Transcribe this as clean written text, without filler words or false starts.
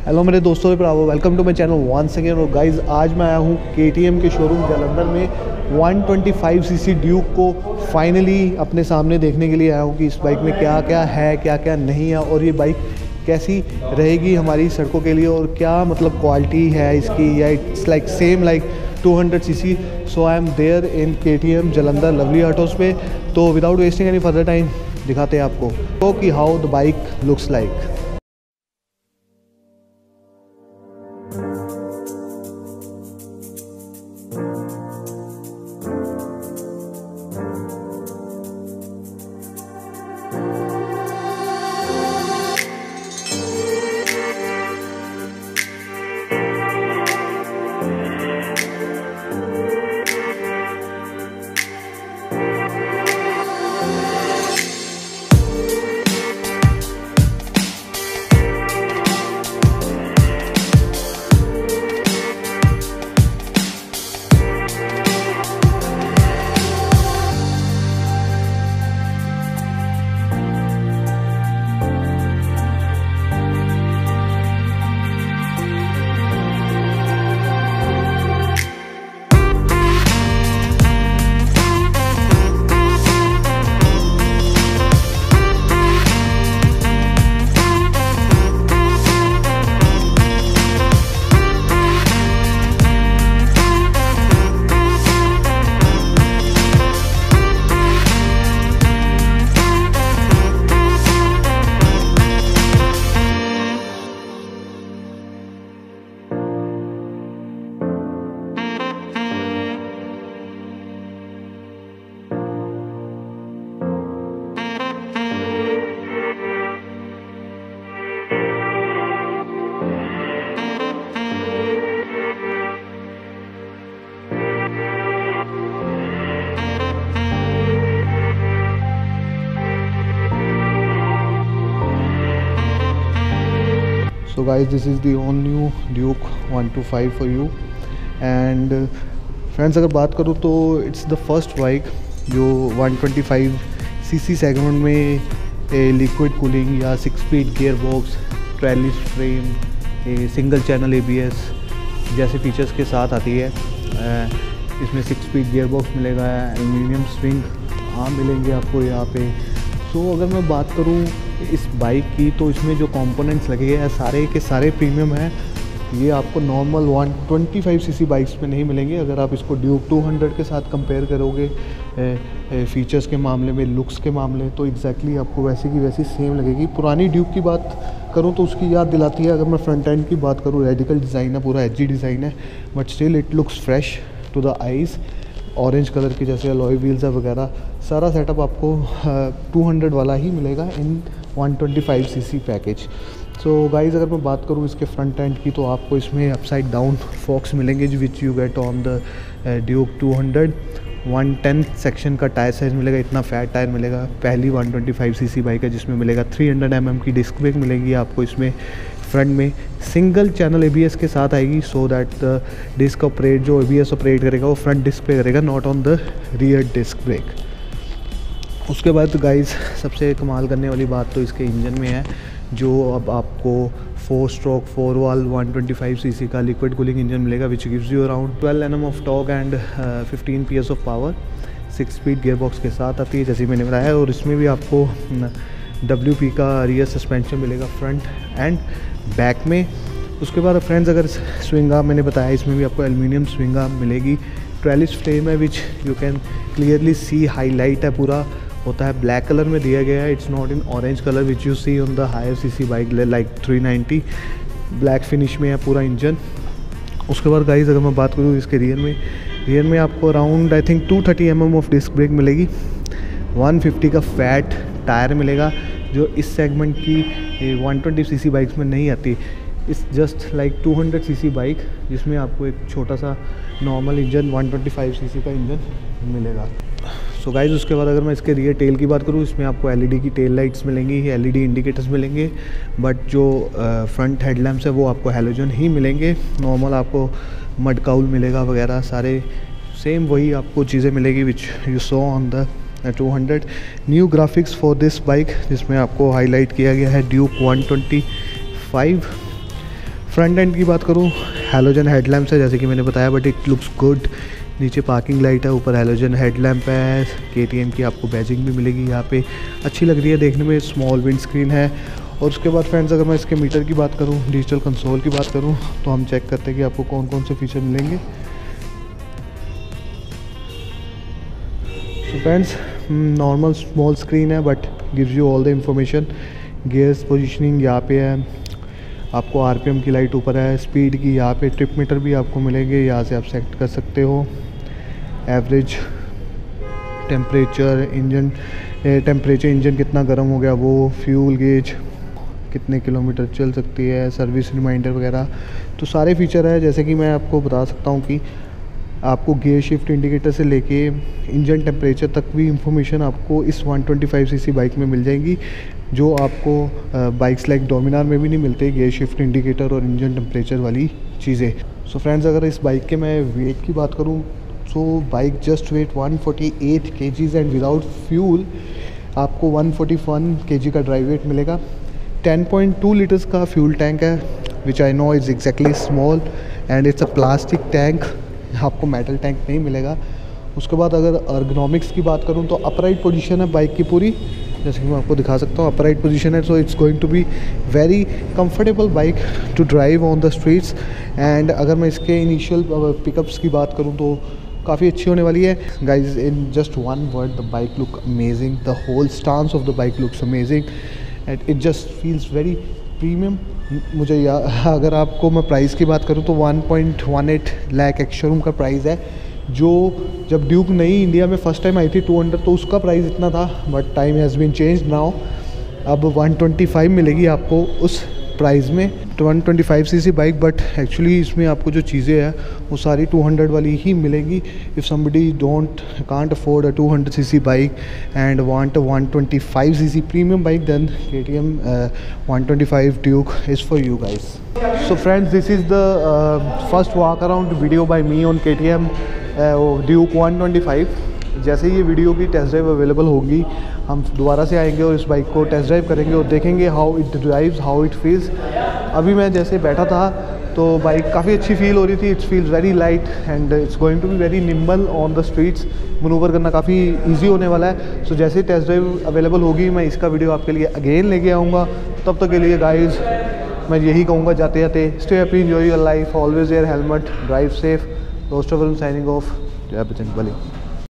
Hello मेरे दोस्तों पे ब्रावो, welcome to my channel once again. और गाइस आज मैं आया हूँ KTM के शोरूम जालंधर में 125cc ड्यूक को फाइनली अपने सामने देखने के लिए आया हूँ कि इस बाइक में क्या क्या है, क्या क्या नहीं है और ये बाइक कैसी रहेगी हमारी सड़कों के लिए और क्या मतलब क्वालिटी है इसकी, या it's like same like 200cc। So I am there in KTM Jalandhar lovely autos पे। तो without wasting any further time दिखाते हैं आपको तो कि how the bike looks like. So guys, this is the all new Duke 125 for you and friends, अगर बात करूँ तो it's the first बाइक जो 125cc सेगमेंट में लिक्विड कूलिंग या 6 speed gear box, trellis frame, single channel ABS जैसे features के साथ आती है। इसमें 6 स्पीड गियर बॉक्स मिलेगा, एल्यूमिनियम स्विंग आर्म मिलेंगे आपको यहाँ पे। तो अगर मैं बात करूँ इस बाइक की तो इसमें जो कंपोनेंट्स लगे हैं सारे के सारे प्रीमियम हैं। ये आपको नॉर्मल 125cc बाइक्स में नहीं मिलेंगे। अगर आप इसको ड्यूक 200 के साथ कंपेयर करोगे फीचर्स के मामले में, लुक्स के मामले, तो एग्जैक्टली आपको वैसी की वैसी सेम लगेगी। पुरानी ड्यूक की बात करूँ तो उसकी याद दिलाती है। अगर मैं फ्रंट एंड की बात करूँ, रेडिकल डिज़ाइन है, पूरा एजी डिज़ाइन है, but still it looks fresh to the eyes. Orange colour की जैसे अलॉय व्हील्स है वगैरह, सारा सेटअप आपको 200 वाला ही मिलेगा इन 125cc पैकेज। सो गाइज़ अगर मैं बात करूँ इसके फ्रंट एंड की तो आपको इसमें अपसाइड डाउन फॉक्स मिलेंगे which you get on the Duke 200। 110 section का टायर साइज़ मिलेगा, इतना फैट टायर मिलेगा। पहली 125cc बाइक है जिसमें मिलेगा 300 mm की डिस्क ब्रेक मिलेगी आपको इसमें। फ्रंट में सिंगल चैनल ABS के साथ आएगी, so that the disc operate जो ABS ऑपरेट करेगा वो फ्रंट डिस्क पे करेगा, not on the rear disc brake. उसके बाद गाइस सबसे कमाल करने वाली बात तो इसके इंजन में है, जो अब आपको 4 स्ट्रोक 4 वाल्व 125cc का लिक्विड कूलिंग इंजन मिलेगा which gives you around 12 Nm of torque and 15 PS of power. 6 speed gear box के साथ आती है जैसे मैंने बताया, और इसमें भी आपको WP का रियर सस्पेंशन मिलेगा फ्रंट एंड बैक में। उसके बाद फ्रेंड्स अगर स्विंग आर्म मैंने बताया, इसमें भी आपको एल्यूमिनियम स्विंग आर्म मिलेगी। ट्रेलिस फ्रेम है which you can clearly see, highlight है पूरा, होता है ब्लैक कलर में दिया गया है, it's not in orange colour which you see on the higher CC bike like 390। Black finish में है पूरा इंजन। उसके बाद गाइस अगर मैं बात करूँ इसके रियर में आपको around I think 230 mm of disc brake मिलेगी। 150 का फैट टायर मिलेगा जो इस सेगमेंट की 120cc बाइक्स में नहीं आती। इस जस्ट लाइक 200cc बाइक जिसमें आपको एक छोटा सा नॉर्मल इंजन 125cc का इंजन मिलेगा। सो गाइस उसके बाद अगर मैं इसके रियर टेल की बात करूँ, इसमें आपको LED की टेल लाइट्स मिलेंगी, LED इंडिकेटर्स मिलेंगे, बट जो फ्रंट हेडलैम्प्स है वो आपको हैलोजन ही मिलेंगे। नॉर्मल आपको मड काउल मिलेगा वगैरह, सारे सेम वही आपको चीज़ें मिलेगी which you saw on the 200। New graphics for this bike जिसमें आपको हाईलाइट किया गया है ड्यूक 125। फ्रंट एंड की बात करूँ, हैलोजन हेडलैम्प्स है जैसे कि मैंने बताया, बट इट लुक्स गुड। नीचे पार्किंग लाइट है, ऊपर हैलोजन हेडलैम्प है। KTM की आपको बैजिंग भी मिलेगी यहाँ पे, अच्छी लग रही है देखने में। स्मॉल विंड स्क्रीन है। और उसके बाद फ्रेंड्स अगर मैं इसके मीटर की बात करूँ, डिजिटल कंसोल की बात करूँ, तो हम चेक करते हैं कि आपको कौन कौन से फीचर मिलेंगे। So friends, normal small screen है but gives you all the information. Gears positioning यहाँ पे है, आपको RPM की लाइट ऊपर है, स्पीड की यहाँ पे ट्रिप मीटर भी आपको मिलेंगे, यहाँ से आप सेट कर सकते हो। एवरेज टेम्परेचर, इंजन कितना गर्म हो गया वो, फ्यूल गेज कितने किलोमीटर चल सकती है, सर्विस रिमाइंडर वगैरह, तो सारे फीचर है। जैसे कि मैं आपको बता सकता हूँ कि आपको गियर शिफ्ट इंडिकेटर से लेके इंजन टेम्परेचर तक भी इंफॉर्मेशन आपको इस 125cc बाइक में मिल जाएगी, जो आपको बाइक्स लाइक डोमिनार में भी नहीं मिलते, गियर शिफ्ट इंडिकेटर और इंजन टेम्परेचर वाली चीज़ें। सो फ्रेंड्स, अगर इस बाइक के मैं वेट की बात करूँ तो bike just weight 148 kgs and without fuel आपको 141 kg का ड्राइव वेट मिलेगा। 10.2 लीटर्स का फ्यूल टैंक है, which I know is exactly small and it's a plastic tank, आपको मेटल टैंक नहीं मिलेगा। उसके बाद अगर अर्गोनॉमिक्स की बात करूं तो अपराइट पोजीशन है बाइक की पूरी, जैसे कि मैं आपको दिखा सकता हूँ। अपराइट पोजीशन है, so it's going to be very comfortable bike to drive on the streets. And अगर मैं इसके इनिशियल पिकअप्स की बात करूँ तो काफ़ी अच्छी होने वाली है guys. In just one word, the bike look amazing, the whole stance of the bike looks amazing and it just feels very premium. मुझे अगर आपको मैं प्राइस की बात करूं तो 1.18 लाख एक्स शोरूम का प्राइस है, जो जब ड्यूक नई इंडिया में फर्स्ट टाइम आई थी 200 तो उसका प्राइस इतना था, but time has been change now. अब 125 मिलेगी आपको उस प्राइस में, 125cc बाइक, बट एक्चुअली इसमें आपको जो चीज़ें हैं वो सारी 200 वाली ही मिलेंगी। If somebody can't afford a 200cc bike and want a 125cc premium bike, then KTM 125 Duke is for you guys. So friends, this is the first walk around video by me on KTM Duke 125. जैसे ये video की test drive available होगी, हम दोबारा से आएंगे और इस बाइक को टेस्ट ड्राइव करेंगे और देखेंगे how it drives, how it feels. अभी मैं जैसे बैठा था तो बाइक काफ़ी अच्छी फील हो रही थी, it's feels very light and it's going to be very nimble on the streets. Manoeuvre करना काफ़ी ईजी होने वाला है। सो जैसे टेस्ट ड्राइव अवेलेबल होगी मैं इसका वीडियो आपके लिए अगेन लेके आऊँगा। तब तक के लिए गाइज मैं यही कहूँगा जाते जाते, stay happy, enjoy your life, always wear helmet, drive safe. दोस्तों, साइनिंग ऑफ, जय बजरंग बली।